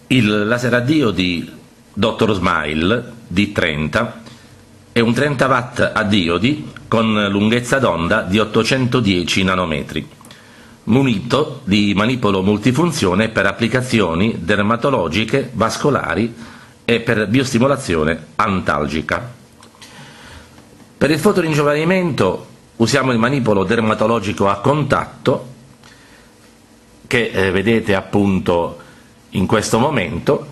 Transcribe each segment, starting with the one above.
Il laser a dio di Dr. Smile D30 è un 30 watt a diodi con lunghezza d'onda di 810 nanometri, munito di manipolo multifunzione per applicazioni dermatologiche, vascolari e per biostimolazione antalgica. Per il fotoringiovanimento usiamo il manipolo dermatologico a contatto che vedete appunto in questo momento,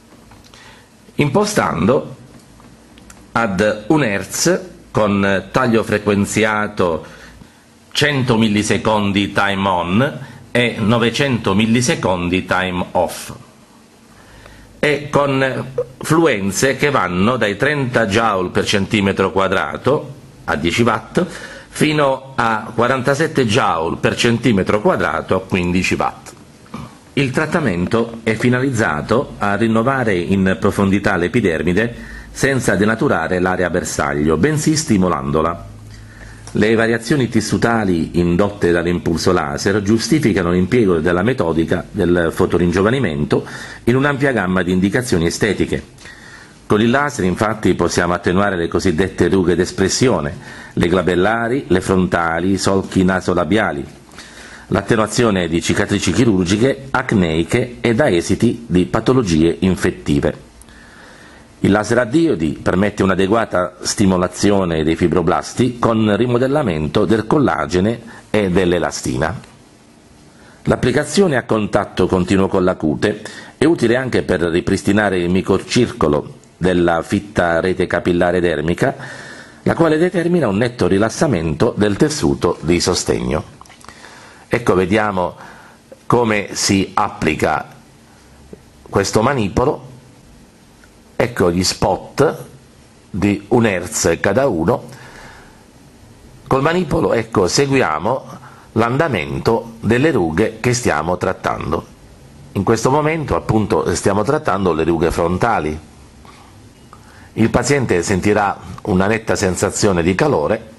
impostando ad 1 Hz con taglio frequenziato 100 millisecondi time on e 900 millisecondi time off, e con fluenze che vanno dai 30 joule per centimetro quadrato a 10 watt fino a 47 joule per centimetro quadrato a 15 watt. Il trattamento è finalizzato a rinnovare in profondità l'epidermide senza denaturare l'area bersaglio, bensì stimolandola. Le variazioni tissutali indotte dall'impulso laser giustificano l'impiego della metodica del fotoringiovanimento in un'ampia gamma di indicazioni estetiche. Con il laser infatti possiamo attenuare le cosiddette rughe d'espressione, le glabellari, le frontali, i solchi nasolabiali, l'attenuazione di cicatrici chirurgiche, acneiche e da esiti di patologie infettive. Il laser a diodi permette un'adeguata stimolazione dei fibroblasti con rimodellamento del collagene e dell'elastina. L'applicazione a contatto continuo con la cute è utile anche per ripristinare il microcircolo della fitta rete capillare dermica, la quale determina un netto rilassamento del tessuto di sostegno. Ecco, vediamo come si applica questo manipolo. Ecco gli spot di 1 Hz cada uno. Col manipolo, ecco, seguiamo l'andamento delle rughe che stiamo trattando. In questo momento appunto stiamo trattando le rughe frontali. Il paziente sentirà una netta sensazione di calore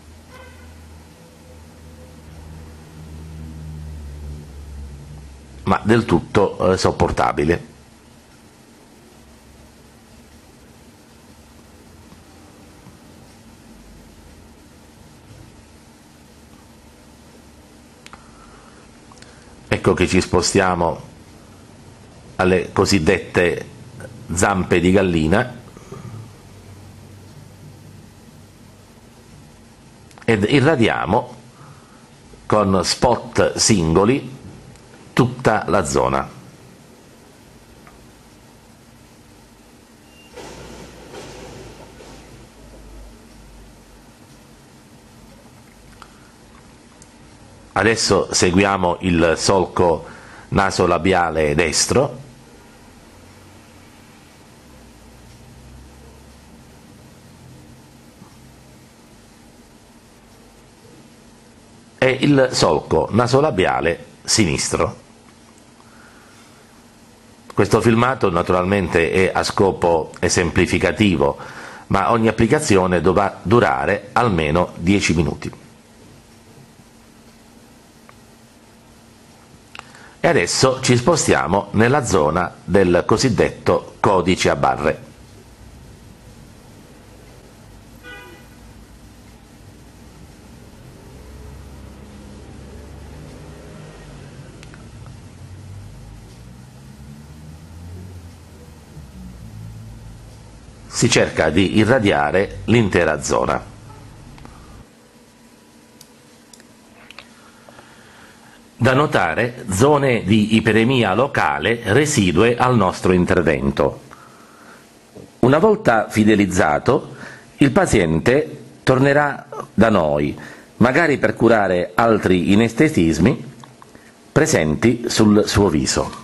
ma del tutto sopportabile. Ecco che ci spostiamo alle cosiddette zampe di gallina ed irradiamo con spot singoli tutta la zona. Adesso seguiamo il solco nasolabiale destro e il solco nasolabiale sinistro. Questo filmato naturalmente è a scopo esemplificativo, ma ogni applicazione dovrà durare almeno 10 minuti. E adesso ci spostiamo nella zona del cosiddetto codice a barre. Si cerca di irradiare l'intera zona. Da notare zone di iperemia locale residue al nostro intervento. Una volta fidelizzato, il paziente tornerà da noi, magari per curare altri inestetismi presenti sul suo viso.